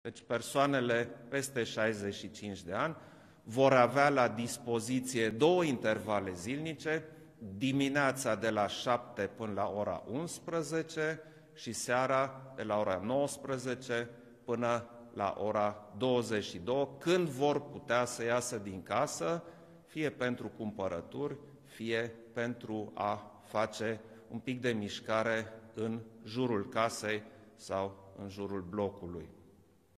Deci persoanele peste 65 de ani vor avea la dispoziție 2 intervale zilnice, dimineața de la 7 până la ora 11 și seara de la ora 19 până la ora 22, când vor putea să iasă din casă, fie pentru cumpărături, fie pentru a face un pic de mișcare în jurul casei sau în jurul blocului.